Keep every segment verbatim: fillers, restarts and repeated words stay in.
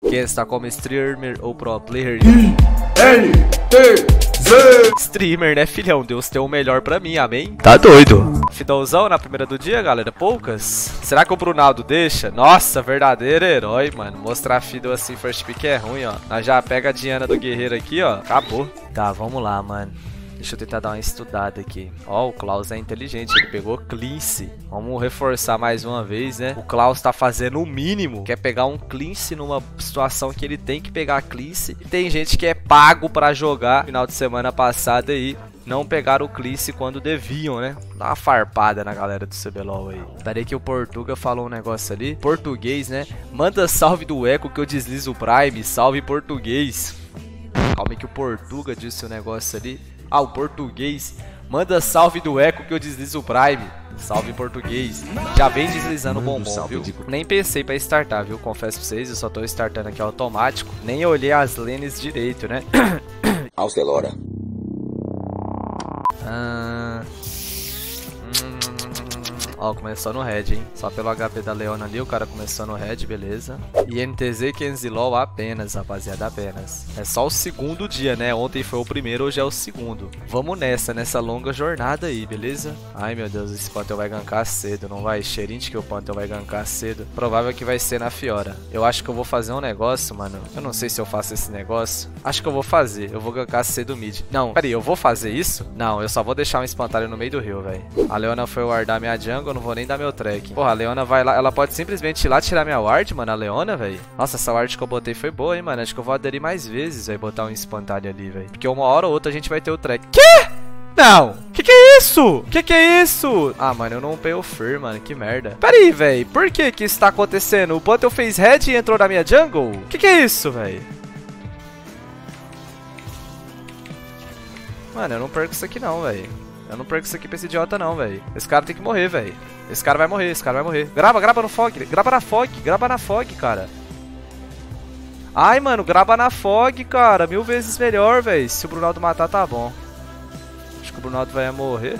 Quem está como streamer ou pro player? N T Z Streamer, né, filhão? Deus tem o melhor pra mim, amém? Tá doido. Fidãozão na primeira do dia, galera? Poucas? Será que o Brunaldo deixa? Nossa, verdadeiro herói, mano. Mostrar Fiddle assim, first pick é ruim, ó. Nós já pega a Diana do guerreiro aqui, ó. Acabou. Tá, vamos lá, mano. Deixa eu tentar dar uma estudada aqui. Ó, o Klaus é inteligente, ele pegou Cleanse. Vamos reforçar mais uma vez, né? O Klaus tá fazendo o mínimo. Quer pegar um Cleanse numa situação que ele tem que pegar Cleanse. E tem gente que é pago pra jogar. Final de semana passada aí, não pegaram o Cleanse quando deviam, né? Dá uma farpada na galera do C B L O L aí. Peraí que o Portuga falou um negócio ali. Português, né? Manda salve do Eco que eu deslizo o Prime. Salve português. Calma aí que o Portuga disse o negócio ali. Ah, o português. Manda salve do Eco que eu deslizo o Prime. Salve português. Já vem deslizando o bombom, viu? Nem pensei pra startar, viu? Confesso pra vocês, eu só tô startando aqui automático. Nem olhei as lanes direito, né? Austelora. Ah... Ó, começou no red, hein? Só pelo H P da Leona ali, o cara começou no red, beleza. E N T Z Kenzilol apenas, rapaziada, apenas. É só o segundo dia, né? Ontem foi o primeiro, hoje é o segundo. Vamos nessa, nessa longa jornada aí, beleza? Ai, meu Deus, esse Pantheon vai gankar cedo, não vai? Cheirinho de que o Pantheon vai gankar cedo. Provável que vai ser na Fiora. Eu acho que eu vou fazer um negócio, mano. Eu não sei se eu faço esse negócio. Acho que eu vou fazer. Eu vou gankar cedo mid. Não, peraí, eu vou fazer isso? Não, eu só vou deixar um espantalho no meio do rio, velho. A Leona foi wardar minha jungle, eu não vou nem dar meu track. Porra, a Leona vai lá, ela pode simplesmente ir lá tirar minha ward, mano, a Leona, velho. Nossa, essa ward que eu botei foi boa, hein, mano. Acho que eu vou aderir mais vezes, vai botar um espantalho ali, velho. Porque uma hora ou outra a gente vai ter o track. Quê? Não! Que que é isso? Que que é isso? Ah, mano, eu não upei o Fer, mano. Que merda. Pera aí, velho. Por que que isso tá acontecendo? O Pantheon fez head e entrou na minha jungle? Que que é isso, velho? Mano, eu não perco isso aqui não, velho. Eu não perco isso aqui pra esse idiota não, velho. Esse cara tem que morrer, velho. Esse cara vai morrer, esse cara vai morrer. Grava, grava no fog. Grava na fog, grava na fog, cara. Ai, mano, grava na fog, cara. Mil vezes melhor, velho. Se o Brunaldo matar, tá bom. Acho que o Brunaldo vai morrer.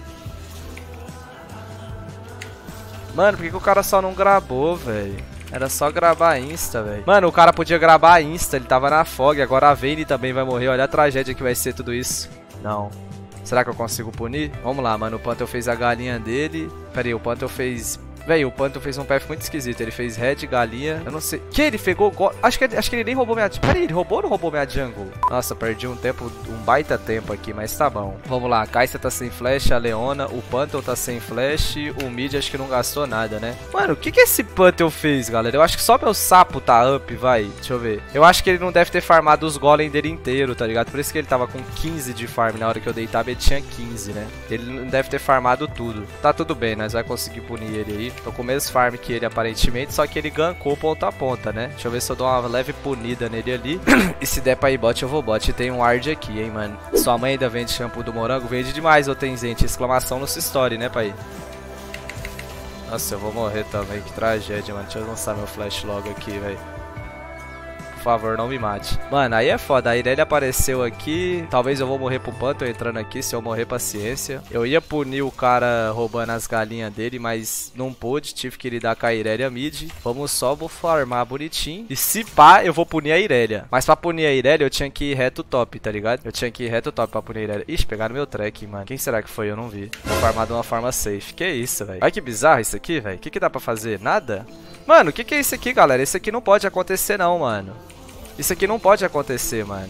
Mano, por que que o cara só não gravou, velho? Era só gravar Insta, velho. Mano, o cara podia gravar Insta, ele tava na fog. Agora a Vayne também vai morrer. Olha a tragédia que vai ser tudo isso. Não. Será que eu consigo punir? Vamos lá, mano. O Pantheon fez a galinha dele. Pera aí, o Pantheon fez... Véi, o Pantheon fez um path muito esquisito. Ele fez red, galinha. Eu não sei. Que ele pegou... Go... Acho, que, acho que ele nem roubou minha... Pera aí, ele roubou ou não roubou minha jungle? Nossa, perdi um tempo, um baita tempo aqui, mas tá bom. Vamos lá, a Kai'Sa tá sem flash, a Leona, o Pantheon tá sem flash, o mid acho que não gastou nada, né? Mano, o que que esse Pantheon fez, galera? Eu acho que só meu sapo tá up, vai. Deixa eu ver. Eu acho que ele não deve ter farmado os golem dele inteiro, tá ligado? Por isso que ele tava com quinze de farm na hora que eu deitava, ele tinha quinze, né? Ele não deve ter farmado tudo. Tá tudo bem, nós vai conseguir punir ele aí. Tô com o mesmo farm que ele aparentemente, só que ele gankou ponta a ponta, né? Deixa eu ver se eu dou uma leve punida nele ali. E se der pra ir bot, eu vou bot. E tem um ward aqui, hein, mano. Sua mãe ainda vende shampoo do morango? Vende demais, ô Tenzente. Exclamação no story, né, pai? Nossa, eu vou morrer também. Que tragédia, mano. Deixa eu lançar meu flash logo aqui, velho. Por favor, não me mate. Mano, aí é foda. A Irelia apareceu aqui. Talvez eu vou morrer pro Pantheon entrando aqui. Se eu morrer, paciência. Eu ia punir o cara roubando as galinhas dele, mas não pude. Tive que lidar com a Irelia mid. Vamos só, vou farmar bonitinho. E se pá, eu vou punir a Irelia. Mas pra punir a Irelia, eu tinha que ir reto top, tá ligado? Eu tinha que ir reto top pra punir a Irelia. Ixi, pegaram meu track, mano. Quem será que foi? Eu não vi. Vou farmar de uma forma safe. Que isso, velho? Olha que bizarro isso aqui, velho. O que que dá pra fazer? Nada? Mano, o que que é isso aqui, galera? Isso aqui não pode acontecer não, mano. Isso aqui não pode acontecer, mano.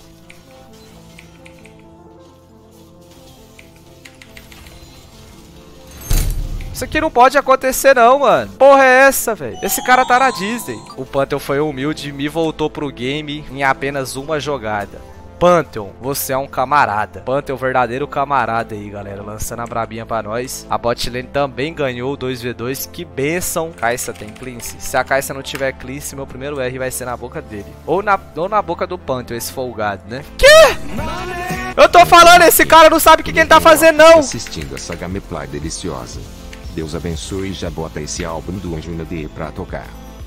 Isso aqui não pode acontecer não, mano. Porra é essa, velho? Esse cara tá na Disney. O Pantheon foi humilde e me voltou pro game em apenas uma jogada. Pantheon, você é um camarada. Pantheon, verdadeiro camarada aí, galera. Lançando a brabinha pra nós. A bot lane também ganhou o dois contra dois. Que benção. Kai'Sa tem cleanse. Se a Kai'Sa não tiver cleanse, meu primeiro R vai ser na boca dele. Ou na, ou na boca do Pantheon, esse folgado, né? Que? Eu tô falando, esse cara não sabe o que, que ele tá fazendo, não. Assistindo essa gameplay deliciosa. Deus abençoe e já bota esse álbum do Anjo na D pra tocar.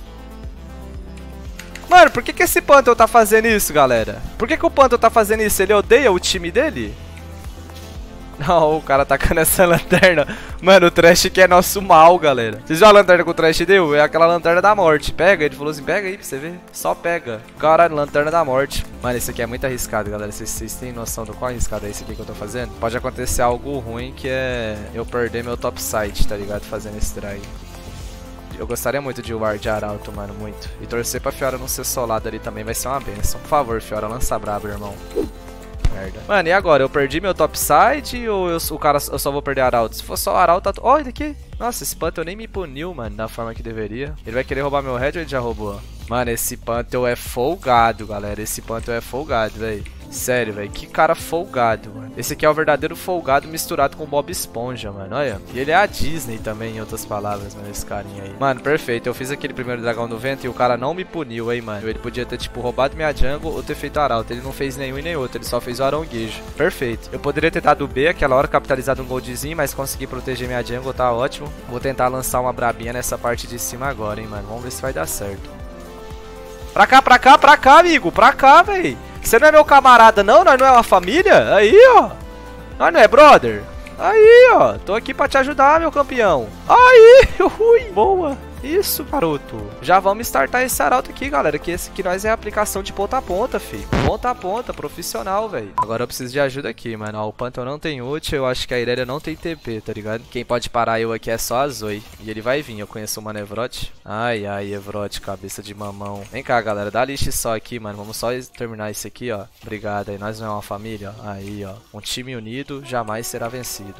Mano, por que que esse Pantheon tá fazendo isso, galera? Por que que o Pantheon tá fazendo isso? Ele odeia o time dele? Não, o cara tacando essa lanterna. Mano, o Trash que é nosso mal, galera. Vocês viram a lanterna que o Trash deu? É aquela lanterna da morte. Pega, ele falou assim, pega aí pra você ver. Só pega. Caralho, lanterna da morte. Mano, esse aqui é muito arriscado, galera. Vocês, vocês têm noção do qual arriscado é esse aqui que eu tô fazendo? Pode acontecer algo ruim, que é eu perder meu topside, tá ligado? Fazendo esse try. Eu gostaria muito de ward Arauto, mano, muito. E torcer pra Fiora não ser solada ali também vai ser uma benção. Por favor, Fiora, lança braba, irmão. Merda. Mano, e agora? Eu perdi meu topside ou eu, o cara, eu só vou perder Arauto? Se for só Arauto... Olha ele aqui. Nossa, esse Pantheon nem me puniu, mano, da forma que deveria. Ele vai querer roubar meu head ou ele já roubou? Mano, esse Pantheon é folgado, galera. Esse Pantheon é folgado, velho. Sério, velho. Que cara folgado, mano. Esse aqui é o verdadeiro folgado misturado com Bob Esponja, mano. Olha. E ele é a Disney também, em outras palavras, mano. Esse carinha aí. Mano, perfeito. Eu fiz aquele primeiro dragão do vento e o cara não me puniu, hein, mano. Ele podia ter, tipo, roubado minha jungle ou ter feito Arauto. Ele não fez nenhum e nem outro. Ele só fez o aronguejo. Perfeito. Eu poderia ter dado B aquela hora, capitalizado um goldzinho, mas consegui proteger minha jungle. Tá ótimo. Vou tentar lançar uma brabinha nessa parte de cima agora, hein, mano. Vamos ver se vai dar certo. Pra cá, pra cá, pra cá, amigo. Pra cá, véi. Você não é meu camarada, não? Nós não é uma família? Aí, ó. Nós não é brother? Aí, ó. Tô aqui pra te ajudar, meu campeão. Aí, ui. Boa. Isso, garoto. Já vamos startar esse Arauto aqui, galera. Que esse aqui nós é a aplicação de ponta a ponta, fi. Ponta a ponta, profissional, velho. Agora eu preciso de ajuda aqui, mano. Ó, o Pantheon não tem ult. Eu acho que a Irelia não tem T P, tá ligado? Quem pode parar eu aqui é só a Zoe. E ele vai vir. Eu conheço uma Evrote. Ai, ai, Evrote, cabeça de mamão. Vem cá, galera. Dá lixo só aqui, mano. Vamos só terminar isso aqui, ó. Obrigado aí. Nós não é uma família, ó. Aí, ó. Um time unido jamais será vencido.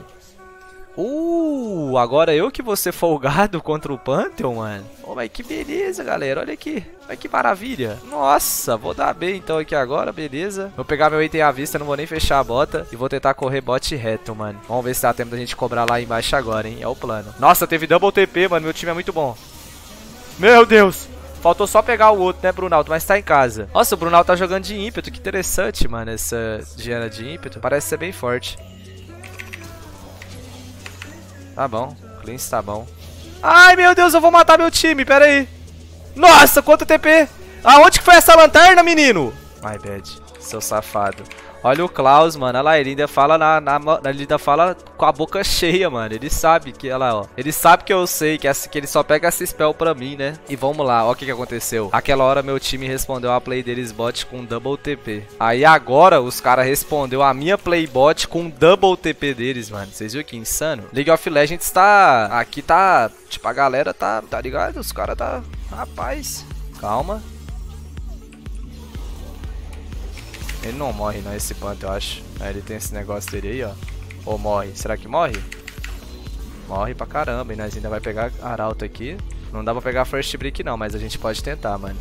Uh, agora eu que vou ser folgado contra o Pantheon, mano. Oh, mas que beleza, galera. Olha aqui. Olha que maravilha. Nossa, vou dar B então aqui agora, beleza. Vou pegar meu item à vista, não vou nem fechar a bota. E vou tentar correr bot reto, mano. Vamos ver se dá tempo da gente cobrar lá embaixo agora, hein. É o plano. Nossa, teve double T P, mano. Meu time é muito bom. Meu Deus. Faltou só pegar o outro, né, Brunaldo? Mas tá em casa. Nossa, o Brunaldo tá jogando de ímpeto. Que interessante, mano, essa Diana de ímpeto. Parece ser bem forte. Tá bom, cleanse tá bom. Ai, meu Deus, eu vou matar meu time, pera aí. Nossa, quanto T P. Aonde que foi essa lanterna, menino? My bad, seu safado. Olha o Klaus, mano, olha lá, ele ainda fala na, na, ele ainda fala com a boca cheia, mano. Ele sabe que, olha lá, ó. Ele sabe que eu sei que, essa, que ele só pega essa spell pra mim, né? E vamos lá, ó o que que aconteceu. Aquela hora meu time respondeu a play deles bot com double T P. Aí agora os caras respondeu a minha play bot com double T P deles, mano. Vocês viram que insano? League of Legends tá... Aqui tá... Tipo, a galera tá... Tá ligado? Os caras tá... Rapaz, calma. Ele não morre não, esse Pantheon, eu acho. É, ele tem esse negócio dele aí, ó. Ou morre. Será que morre? Morre pra caramba. E nós ainda vai pegar Arauto aqui. Não dá pra pegar First Brick não, mas a gente pode tentar, mano.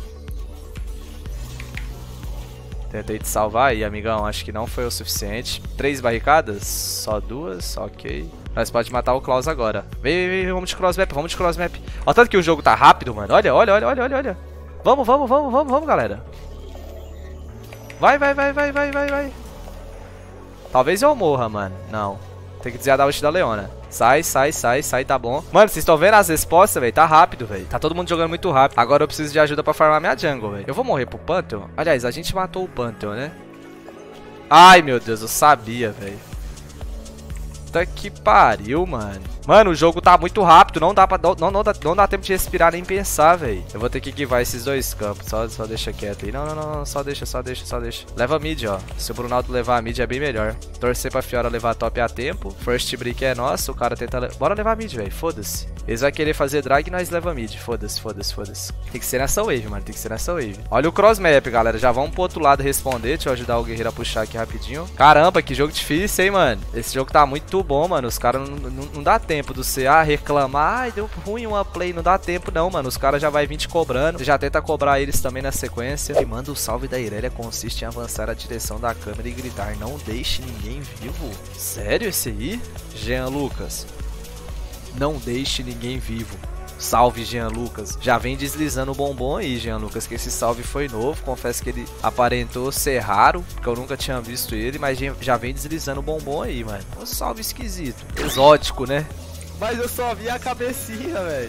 Tentei te salvar aí, amigão. Acho que não foi o suficiente. Três barricadas? Só duas? Ok. Nós pode matar o Klaus agora. Vem, vem, vem. Vamos de crossmap, vamos de crossmap. Olha tanto que o jogo tá rápido, mano. Olha, olha, olha, olha, olha, olha. Vamos, vamos, vamos, vamos, vamos, galera. Vai, vai, vai, vai, vai, vai, vai. Talvez eu morra, mano. Não. Tem que desviar da ult da Leona. Sai, sai, sai, sai, tá bom. Mano, vocês estão vendo as respostas, velho? Tá rápido, velho. Tá todo mundo jogando muito rápido. Agora eu preciso de ajuda pra farmar minha jungle, velho. Eu vou morrer pro Pantheon? Aliás, a gente matou o Pantheon, né? Ai, meu Deus, eu sabia, velho. Puta que pariu, mano. Mano, o jogo tá muito rápido. Não dá pra... Não, não, dá, não dá tempo de respirar nem pensar, velho. Eu vou ter que guivar esses dois campos. Só, só deixa quieto aí. Não, não, não, não. Só deixa, só deixa, só deixa. Leva a mid, ó. Se o Brunaldo levar a mid é bem melhor. Torcer pra Fiora levar a top a tempo. First Brick é nosso. O cara tenta... Le... Bora levar a mid, velho. Foda-se. Eles vão querer fazer drag e nós leva a mid. Foda-se, foda-se, foda-se. Tem que ser nessa wave, mano. Tem que ser nessa wave. Olha o crossmap, galera. Já vamos pro outro lado responder. Deixa eu ajudar o guerreiro a puxar aqui rapidinho. Caramba, que jogo difícil, hein, mano. Esse jogo tá muito bom, mano. Os caras não, não, não dá tempo do C A reclamar. Ai, deu ruim uma play. Não dá tempo, não, mano. Os caras já vai vir te cobrando. Você já tenta cobrar eles também na sequência. E manda o salve da Irelia consiste em avançar a direção da câmera e gritar: não deixe ninguém vivo. Sério esse aí? Jean Lucas. Não deixe ninguém vivo. Salve, Jean Lucas. Já vem deslizando o bombom aí, Jean Lucas, que esse salve foi novo. Confesso que ele aparentou ser raro, porque eu nunca tinha visto ele, mas já vem deslizando o bombom aí, mano. Um salve esquisito. Exótico, né? Mas eu só vi a cabecinha, velho.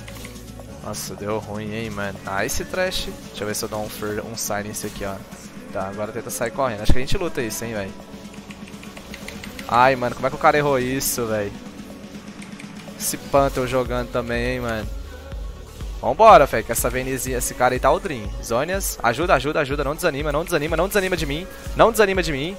Nossa, deu ruim, hein, mano. Ah, esse trash. Deixa eu ver se eu dou um, um silence aqui, ó. Tá, agora tenta sair correndo. Acho que a gente luta isso, hein, velho. Ai, mano, como é que o cara errou isso, velho? Esse Panther jogando também, hein, mano. Vambora, velho, que essa Venizinha, esse cara aí tá o Dream. Zonias, ajuda, ajuda, ajuda. Não desanima, não desanima, não desanima de mim. Não desanima de mim.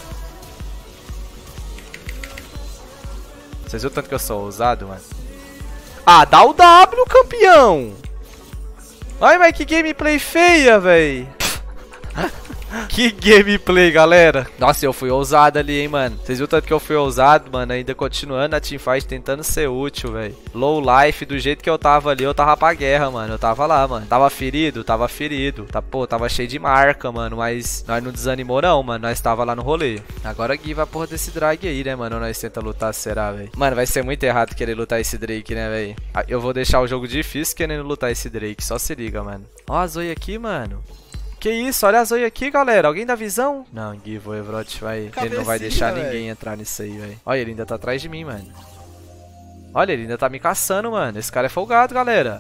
Vocês viram o tanto que eu sou ousado, mano? Ah, dá o W, campeão! Ai, mas que gameplay feia, véi! Que gameplay, galera! Nossa, eu fui ousado ali, hein, mano. Vocês viram o tanto que eu fui ousado, mano? Ainda continuando na teamfight, tentando ser útil, velho. Low life, do jeito que eu tava ali, eu tava pra guerra, mano. Eu tava lá, mano. Tava ferido? Tava ferido. Tá, pô, tava cheio de marca, mano. Mas nós não desanimou, não, mano. Nós tava lá no rolê. Agora give a porra desse Drake aí, né, mano? Nós tenta lutar, será, velho? Mano, vai ser muito errado querer lutar esse Drake, né, velho? Eu vou deixar o jogo difícil querendo lutar esse Drake. Só se liga, mano. Ó a Zoe aqui, mano. Que isso, olha a Zoe aqui, galera. Alguém dá visão? Não, Give, o Evrot vai... Cabecinha, ele não vai deixar véio. ninguém entrar nisso aí, velho. Olha, ele ainda tá atrás de mim, mano. Olha, ele ainda tá me caçando, mano. Esse cara é folgado, galera.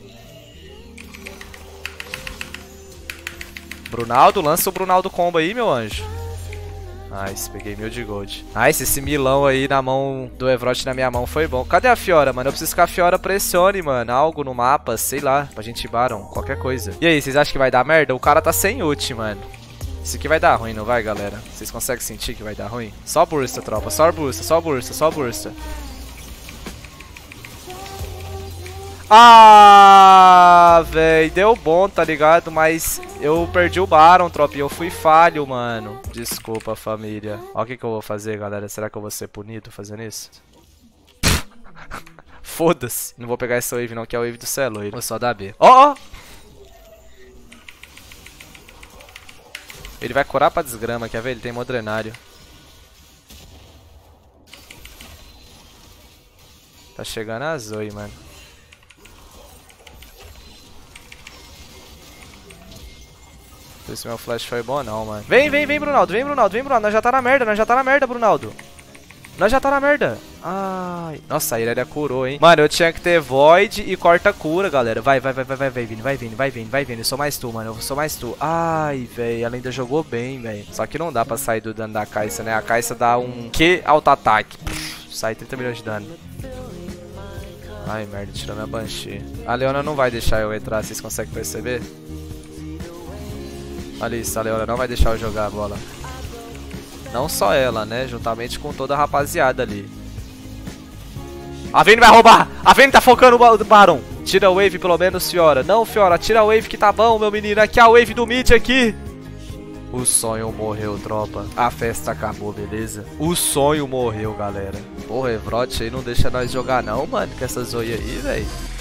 Brunaldo, lança o Brunaldo combo aí, meu anjo. Nice, peguei mil de gold. Nice, esse milão aí na mão do Evrot na minha mão foi bom. Cadê a Fiora, mano? Eu preciso que a Fiora pressione, mano. Algo no mapa, sei lá. Pra gente ir Baron, qualquer coisa. E aí, vocês acham que vai dar merda? O cara tá sem ult, mano. Isso aqui vai dar ruim, não vai, galera? Vocês conseguem sentir que vai dar ruim? Só bursta, tropa. Só bursta, só bursta, só bursta. Ah, véi, deu bom, tá ligado? Mas eu perdi o Baron, tropa, e eu fui falho, mano. Desculpa, família. Ó o que que eu vou fazer, galera. Será que eu vou ser punido fazendo isso? Foda-se. Não vou pegar essa wave não, que é a wave do Celoiro. Vou só dar B. Ó, oh, ó! Oh! Ele vai curar pra desgrama, quer ver? Ele tem Modrenário. Tá chegando a Zoe, mano. Não sei se meu flash foi bom não, mano. Vem, vem, vem, Brunaldo. Vem, Brunaldo. Vem, Brunaldo. Nós já tá na merda. Nós já tá na merda, Brunaldo. Nós já tá na merda. Ai. Nossa, a Irelia curou, hein. Mano, eu tinha que ter Void e corta cura, galera. Vai, vai, vai, vai, vai, vai, vindo, vai vindo, vai vindo, vai vindo. Eu sou mais tu, mano. Eu sou mais tu. Ai, velho. Ela ainda jogou bem, velho. Só que não dá pra sair do dano da Kai'Sa, né? A Kai'Sa dá um Q auto-ataque. Sai trinta milhões de dano. Ai, merda. Tirou minha Banshee. A Leona não vai deixar eu entrar. Vocês conseguem perceber? Olha isso, a Leona não vai deixar eu jogar a bola. Não só ela, né? Juntamente com toda a rapaziada ali. A Vayne vai roubar! A Vayne tá focando o Baron. Tira a wave pelo menos, Fiora. Não, Fiora, tira a wave que tá bom, meu menino. Aqui é a wave do mid aqui. O sonho morreu, tropa. A festa acabou, beleza? O sonho morreu, galera. Porra, Evrot aí não deixa nós jogar não, mano. Com essa Zoe aí, velho.